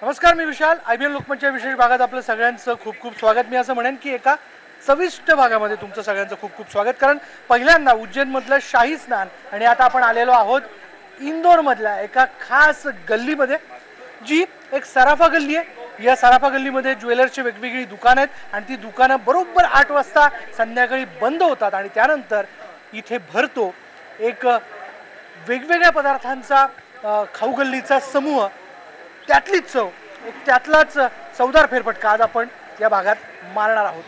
नमस्कार, मी विशाल. IBN लोकमतच्या विशेष भागात आपलं सगळ्यांचं खूप खूप स्वागत. मी असं म्हणेन की एका चविष्ट भागामध्ये तुमचं सगळ्यांचं खूप खूप स्वागत. कारण पहिल्यांदा उज्जैनमधलं शाही स्नान आणि आता आपण आलेलो आहोत इंदोरमधल्या एका खास गल्लीमध्ये, जी एक सराफा गल्ली आहे. या सराफा गल्लीमध्ये ज्वेलर्सची वेगवेगळी दुकानं आहेत आणि ती दुकानं बरोबर 8 वाजता संध्याकाळी बंद होतात आणि त्यानंतर इथे भरतो एक वेगवेगळ्या पदार्थांचा खाऊ गल्लीचा समूह. त्यातलीच चव, एक त्यातलाच चवदार फेरफटका आज आपण या भागात मारणार आहोत.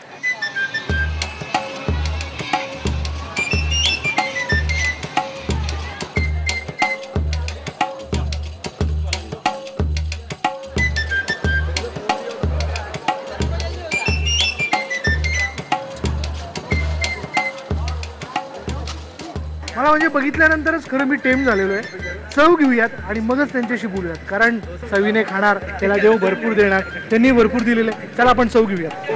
मला म्हणजे बघितल्यानंतरच खरं मी टेम झालेलो आहे. चव घेऊयात आणि मगच त्यांच्याशी बोलूयात, कारण चवीने खाणार त्याला देव भरपूर देणार, त्यांनी भरपूर दिलेलं आहे. चला आपण चव घेऊयात.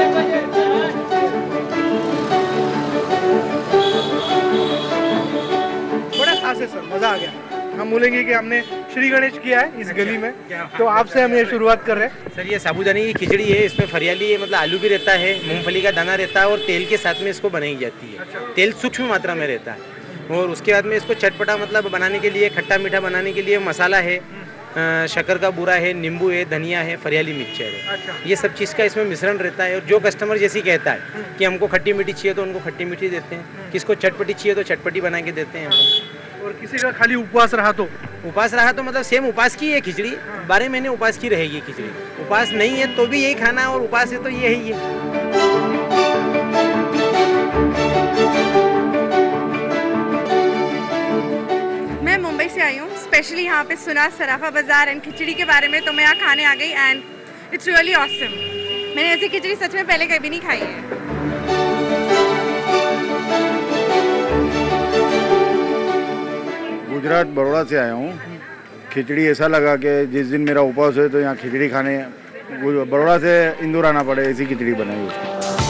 बड़ा खास है सर, मजा आ गया. हम बोलेंगे कि हमने श्री गणेश किया है इस गली में, तो आपसे हम ये शुरुआत कर रहे हैं. सर ये साबूदाने की खिचड़ी है, इसमें फरियाली है, मतलब आलू भी रहता है, मूंगफली का दाना रहता है और तेल के साथ में इसको बनाई जाती है. तेल सूक्ष्म मात्रा में रहता है और उसके बाद में इसको चटपटा मतलब बनाने के लिए, खट्टा मीठा बनाने के लिए मसाला है, शक्कर का बूरा है, नींबू है, धनिया है, फरियाली मिक्सचर है. ये सब चीज़ का इसमें मिश्रण रहता है. और जो कस्टमर जैसी कहता है कि हमको खट्टी मीठी चाहिए तो उनको खट्टी मीठी देते हैं, किसको चटपटी चाहिए तो चटपटी बना के देते हैं. और किसी का खाली उपवास रहा तो मतलब सेम उपास की है खिचड़ी, 12 महीने उपास की रहेगी खिचड़ी. उपास नहीं है तो भी यही खाना, और उपास है तो यही है. मैं मुंबई से आई हूँ, स्पेशली यहाँ पे सुना सराफा बाजार एंड खिचड़ी के बारे में, तो मैं यहाँ खाने आ गई एंड इट्स रियली ऑसम. मैंने ऐसी खिचड़ी सच में पहले कभी नहीं खाई है. गुजरात बड़ौदा से आया हूँ. खिचड़ी ऐसा लगा कि जिस दिन मेरा उपवास है तो यहाँ खिचड़ी खाने बड़ौदा से इंदौर आना पड़े, ऐसी खिचड़ी बनाई उसकी.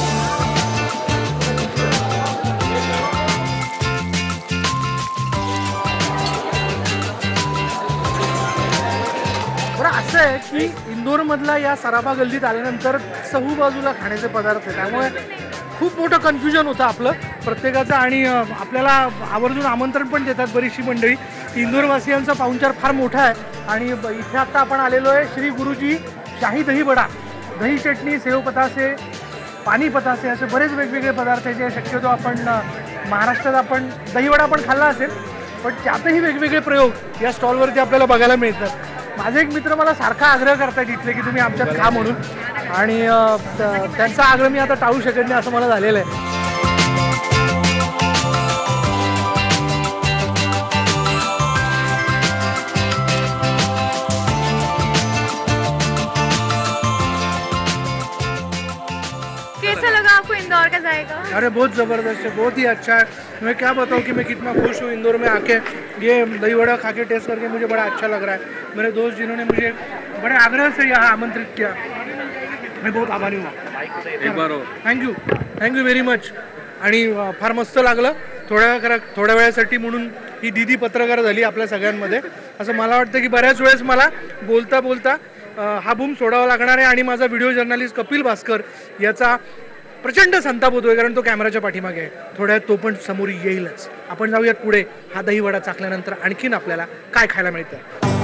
असं आहे की इंदोरमधला या सराफा गल्लीत आल्यानंतर सहू बाजूला खाण्याचे पदार्थ आहे, त्यामुळे खूप मोठं कन्फ्युजन होतं आपलं प्रत्येकाचं. आणि आपल्याला आवर्जून आमंत्रण पण देतात बरीचशी मंडळी. इंदोरवासियांचा पाहुणचार फार मोठा आहे आणि इथे आता आपण आलेलो आहे श्री गुरुजी शाही दही वडा. दही चटणी, सेव पतासे, पाणी पतासे असे बरेच वेगवेगळे पदार्थ आहेत जे शक्यतो आपण महाराष्ट्रात आपण दहीवडा पण खाल्ला असेल, पण त्यातही वेगवेगळे प्रयोग या स्टॉलवरती आपल्याला बघायला मिळतात. माझे एक मित्र मला सारखा आग्रह करतात इथले की तुम्ही आमच्यात खा म्हणून, आणि त्यांचा आग्रह मी आता टाळू शकत नाही असं मला झालेलं आहे. कैसा लगा आपको इंदौर का जाएगा? अरे बहुत ज़बरदस्त है, बहुत ही अच्छा है. मैं क्या बताऊँ कि मैं कितना खुश हूँ इंदौर में आके. ये दही वड़ा खा के टेस्ट करके मुझे बड़ा अच्छा लग रहा है. मेरे दोस्त जिन्होंने मुझे बड़े आग्रह से यहाँ आमंत्रित किया, मैं बहुत आभारी हूँ. Thank you very much. आणि फार मस्त लागलं. थोड्या वेळासाठी म्हणून ही दीदी पत्रकार झाली आपल्या सगळ्यांमध्ये. असं मला वाटतं की बऱ्याच वेळेस मला बोलता बोलता हा बूम सोडावा लागणार आहे. आणि माझा व्हिडिओ जर्नलिस्ट कपिल भास्कर याचा प्रचंड संताप होतोय, कारण तो कॅमेराच्या पाठीमागे आहे. थोड्यात तो पण समोर येईलच. आपण जाऊयात पुढे. हा दही वडा चाखल्यानंतर आणखीन आपल्याला काय खायला मिळतं.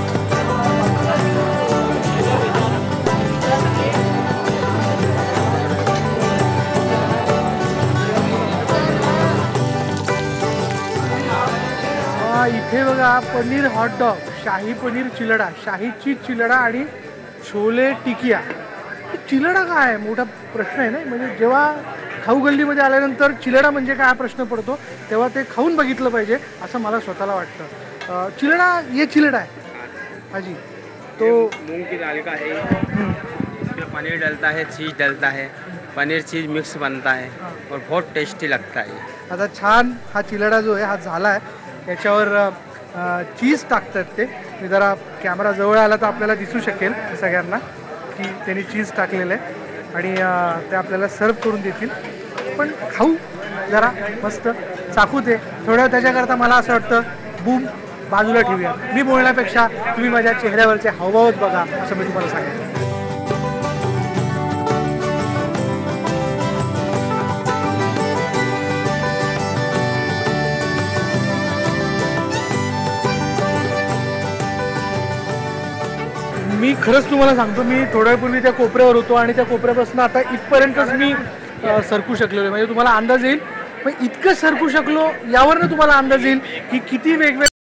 इथे बघा पनीर हॉटडॉग, शाही पनीर चिलडा, शाही चीज चिलडा आणि छोले टिकिया. चिलडा काय आहे मोठा प्रश्न आहे ना. म्हणजे जेव्हा खाऊ गल्लीमध्ये आल्यानंतर चिलडा म्हणजे काय हा प्रश्न पडतो, तेव्हा ते खाऊन बघितलं पाहिजे असं मला स्वतःला वाटतं. चिलडा ये चिलडा है हाजी, तो मूंग की दाल का है, इसमें पनीर डलता है, चीज़ डलता है, पनीर चीज़ मिक्स बनता है और बहुत टेस्टी लगता है. आता छान हा चिलडा जो आहे हा झाला आहे. याच्यावर चीज टाकतात ते. मी जरा कॅमेरा जवळ आला तर आपल्याला दिसू शकेल सगळ्यांना की त्यांनी चीज टाकलेलं आहे आणि ते आपल्याला सर्व करून देतील. पण खाऊ जरा मस्त चाकू ते थोडं. त्याच्याकरता मला असं वाटतं बूम बाजूला ठेवूया. मी बोलण्यापेक्षा तुम्ही माझ्या चेहऱ्यावरचे हावभावच बघा असं मी तुम्हाला सांगेन. मी खरंच तुम्हाला सांगतो, मी थोड्या वेळपूर्वी त्या कोपऱ्यावर होतो आणि त्या कोपऱ्यापासून आता इथपर्यंतच मी सरकू शकलेलो आहे. म्हणजे तुम्हाला अंदाज येईल, पण इतकं सरकू शकलो यावरनं तुम्हाला अंदाज येईल की किती वेगवेगळ्या